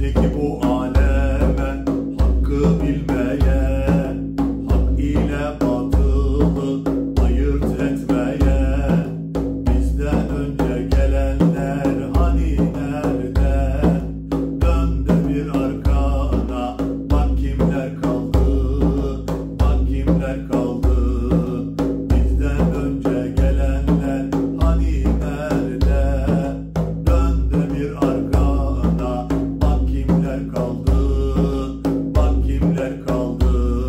Yeryüzündeki bu aleme hakkı bilmeye, hak ile batılı ayırt etmeye, bizden önce gelenler hani nerede? Dön de bir arkana, bak kimler kaldı, bak kimler kaldı. Bizden önce gelenler hani nerede? Dön de bir arkana, bak kimler kaldı, bak kimler kaldı.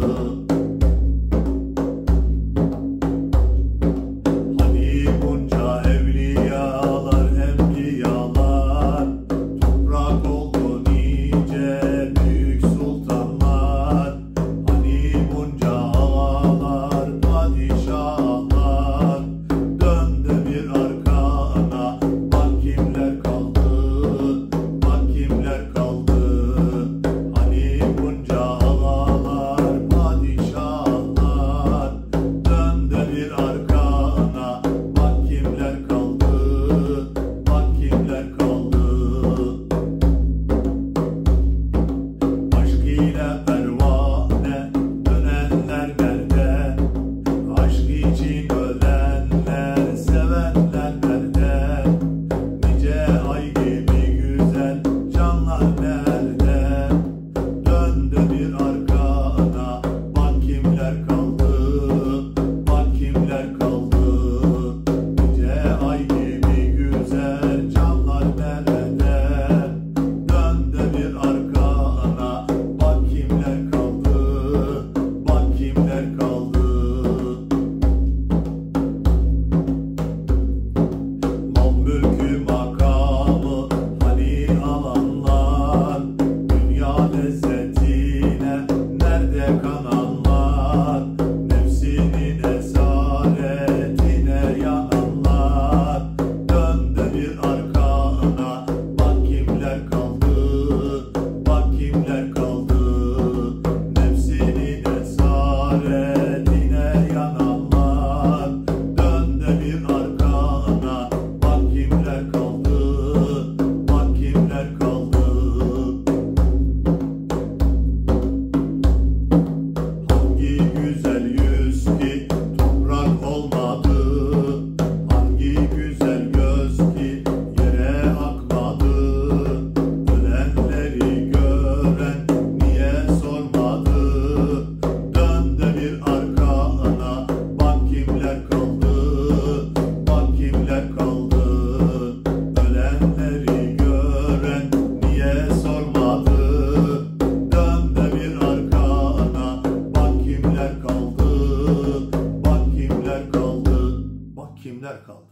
Hani bunca evliyalar, enbiyalar, toprak oldu nice büyük sultanlar. Hani bunca ağalar, padişahlar, dön de bir arkana, bak kimler kaldı, bak kimler kaldı. Hani bunca ağalar, padişahlar, dön de bir arkana, bak kimler kaldı, bak kimler kaldı. Aşk ile pervane dönenler nerede? Aşk için ölenler, sevenler nerede? Nice ay gibi güzel canlar nerede? Dön de bir arkana, bak kimler kaldı, bak kimler kaldı. Nice ay gibi güzel canlar nerede? Dön de bir arkana, bak kimler kaldı, bak kimler kaldı. Mal mülkü makamı hani alanlar, dünya lezzetine nerede kananlar, nefsinin esaretine yananlar. Dön de bir arkana, bak kimler kaldı, bak kimler kaldı. Nefsinin esaretine yananlar. Dön de bir arkana, bak kimler kaldı, bak kimler kaldı. Hangi güzel yüz ki toprak olmadı, hangi güzel göz ki yere akmadı. Ölenleri gören niye sormadı? Dön de bir arkana, bak kimler kaldı, bak kimler kaldı. Ölenleri gören niye sormadı? Dön de bir arkana, bak kimler kaldı, bak kimler kaldı, bak kimler kaldı.